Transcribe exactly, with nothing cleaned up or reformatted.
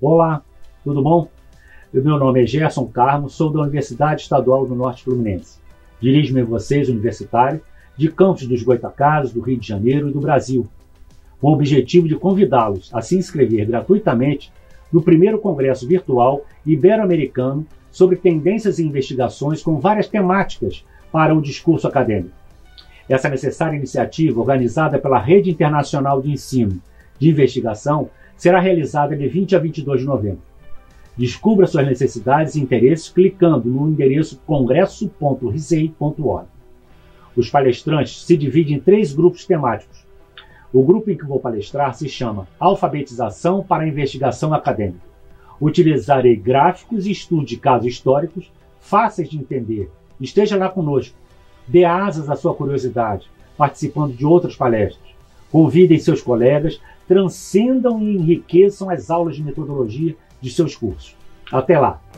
Olá, tudo bom? O meu nome é Gerson Carmo, sou da Universidade Estadual do Norte Fluminense. Dirijo-me a vocês, universitários, de campos dos Goitacazes, do Rio de Janeiro e do Brasil, com o objetivo de convidá-los a se inscrever gratuitamente no primeiro Congresso Virtual Ibero-Americano sobre tendências e investigações com várias temáticas para o discurso acadêmico. Essa necessária iniciativa, organizada pela Rede Internacional de Ensino de Investigação, será realizada de vinte a vinte e dois de novembro. Descubra suas necessidades e interesses clicando no endereço congresso ponto risei ponto org. Os palestrantes se dividem em três grupos temáticos. O grupo em que vou palestrar se chama Alfabetização para a Investigação Acadêmica. Utilizarei gráficos e estudos de casos históricos fáceis de entender. Esteja lá conosco. Dê asas à sua curiosidade, participando de outras palestras. Convidem seus colegas, transcendam e enriqueçam as aulas de metodologia de seus cursos. Até lá!